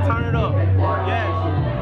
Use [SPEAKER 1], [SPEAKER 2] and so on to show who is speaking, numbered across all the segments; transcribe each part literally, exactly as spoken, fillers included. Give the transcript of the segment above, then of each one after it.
[SPEAKER 1] Turn it up. Yes.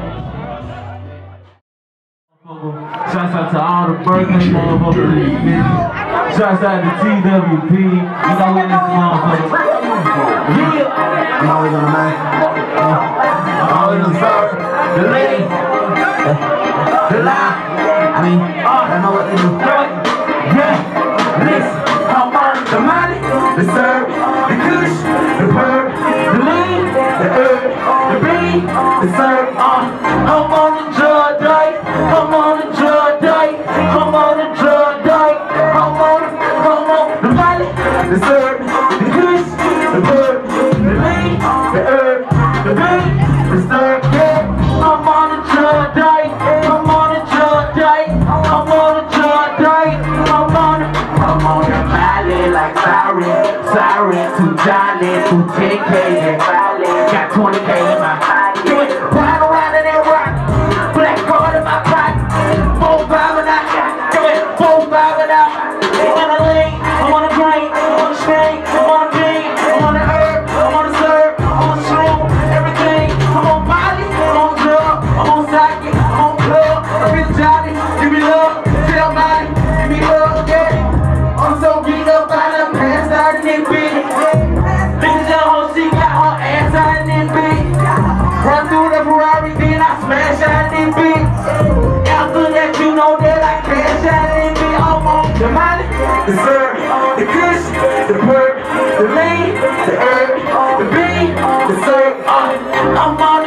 [SPEAKER 2] Shouts out to all the birthday motherfuckers in this bitch. Shouts out to T W P. You know what this motherfucker. Yeah.
[SPEAKER 3] I'm always on the mind.
[SPEAKER 2] I'm always on the side.
[SPEAKER 3] The lady. The lie. I mean, I know what they do. Yeah. Listen. I'm on the money. The serve. The kush. The bird. The lean. The herb. The bean. The serve. I'm on the drug diet. I'm on the drug diet. I'm on the drug diet. I'm on the, I'm on the money. The serve. The kush. The bird. The lean. The herb. The bean. The serve. Yeah. I'm on the drug diet. I'm on the drug diet. I'm on the drug diet. I'm on the, I'm on the valley like siren. Siren. Too jolly. Too ten K. Got twenty K in my pocket. Ride around in that rock. Black card in my pocket. Four five and I got. Four five and I I'm on a lane. I'm on a drink. I'm on a snake. I'm on a bean. I'm on a herb. I'm on a serve. I'm on a shroom. Everything. I'm on Molly. I'm on drug. I'm on socket. I'm on club. I'm in Johnny. Give me love. Tell Molly. Give me love. Yeah. I'm so beat up by the pants out in this bitch. Bitches at home, she got her ass out in this bitch. Run through the Ferrari, then I smash out in this bitch. After that, you know that I cash out in this bitch. I'm on the money, the serve, the kush, the perk, the lean, the herb, the bean, the serve. I'm on